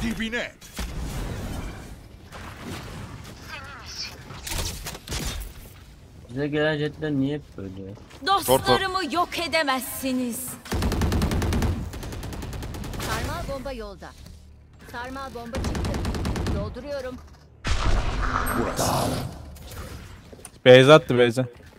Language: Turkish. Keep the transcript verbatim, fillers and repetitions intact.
Dibine. Bize gelen jetler niye hep böyle? Dostlarımı yok edemezsiniz. Sarmal bomba yolda. Sarmal bomba çıktı. Dolduruyorum. Burası. Beyza attı Beyza.